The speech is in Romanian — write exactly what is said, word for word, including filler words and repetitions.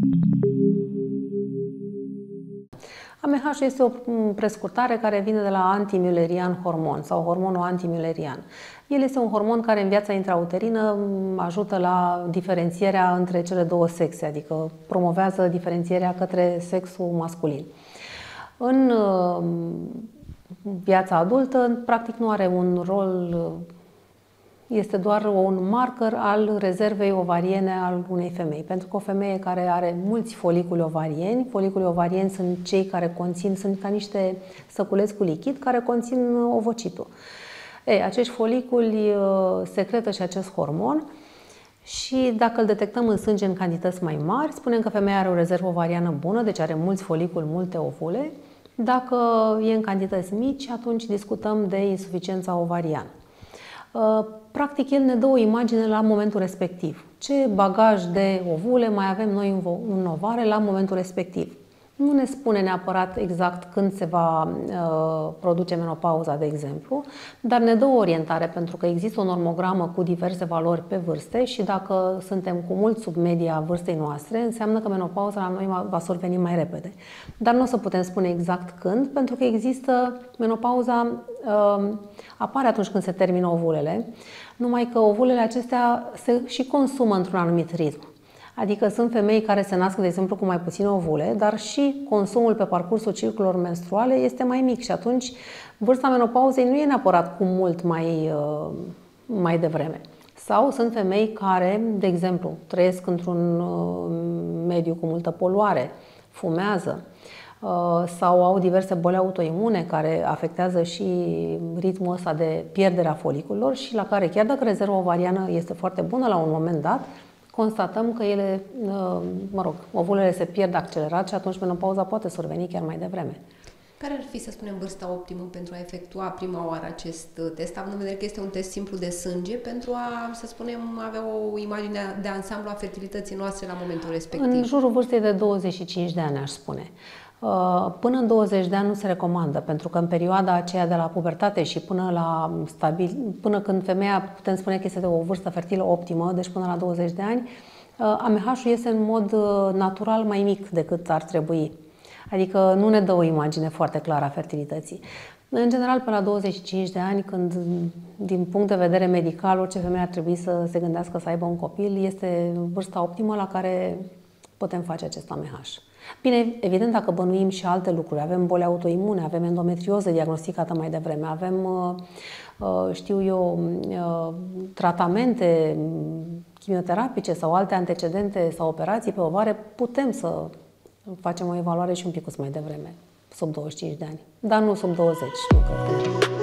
A M H este o prescurtare care vine de la antimüllerian hormon sau hormonul antimüllerian. El este un hormon care în viața intrauterină ajută la diferențierea între cele două sexe, adică promovează diferențierea către sexul masculin. În viața adultă, practic nu are un rol, este doar un marker al rezervei ovariene al unei femei. Pentru că o femeie care are mulți foliculi ovarieni, foliculii ovarieni sunt cei care conțin, sunt ca niște săculeți cu lichid care conțin ovocitul. Ei, acești foliculi secretă și acest hormon și dacă îl detectăm în sânge în cantități mai mari, spunem că femeia are o rezervă ovariană bună, deci are mulți foliculi, multe ovule. Dacă e în cantități mici, atunci discutăm de insuficiența ovariană. Practic, el ne dă o imagine la momentul respectiv. Ce bagaj de ovule mai avem noi în ovare la momentul respectiv. Nu ne spune neapărat exact când se va uh, produce menopauza, de exemplu, dar ne dă o orientare, pentru că există o normogramă cu diverse valori pe vârste și dacă suntem cu mult sub media vârstei noastre, înseamnă că menopauza la noi va surveni mai repede. Dar nu o să putem spune exact când, pentru că există menopauza, uh, apare atunci când se termină ovulele, numai că ovulele acestea se și consumă într-un anumit ritm. Adică sunt femei care se nasc, de exemplu, cu mai puține ovule, dar și consumul pe parcursul ciclurilor menstruale este mai mic și atunci vârsta menopauzei nu e neapărat cu mult mai, mai devreme. Sau sunt femei care, de exemplu, trăiesc într-un mediu cu multă poluare, fumează sau au diverse boli autoimune care afectează și ritmul ăsta de pierdere a foliculelor și la care, chiar dacă rezerva ovariană este foarte bună la un moment dat, constatăm că ele, mă rog, ovulele se pierd accelerat și atunci menopauza poate surveni chiar mai devreme. Care ar fi, să spunem, vârsta optimă pentru a efectua prima oară acest test, având în vedere că este un test simplu de sânge, pentru a, să spunem, avea o imagine de ansamblu a fertilității noastre la momentul respectiv? În jurul vârstei de douăzeci și cinci de ani, aș spune. Până în douăzeci de ani nu se recomandă, pentru că în perioada aceea de la pubertate și până, la stabil, până când femeia, putem spune că este de o vârstă fertilă optimă, deci până la douăzeci de ani, A M H-ul este în mod natural mai mic decât ar trebui. Adică nu ne dă o imagine foarte clară a fertilității. În general, până la douăzeci și cinci de ani, când, din punct de vedere medical, orice femeie ar trebui să se gândească să aibă un copil, este vârsta optimă la care putem face acest A M H. Bine, evident, dacă bănuim și alte lucruri, avem boli autoimune, avem endometrioză diagnosticată mai devreme, avem, știu eu, tratamente chimioterapice sau alte antecedente sau operații pe ovare, putem să facem o evaluare și un pic mai devreme, sub douăzeci și cinci de ani, dar nu sub douăzeci, nu cred.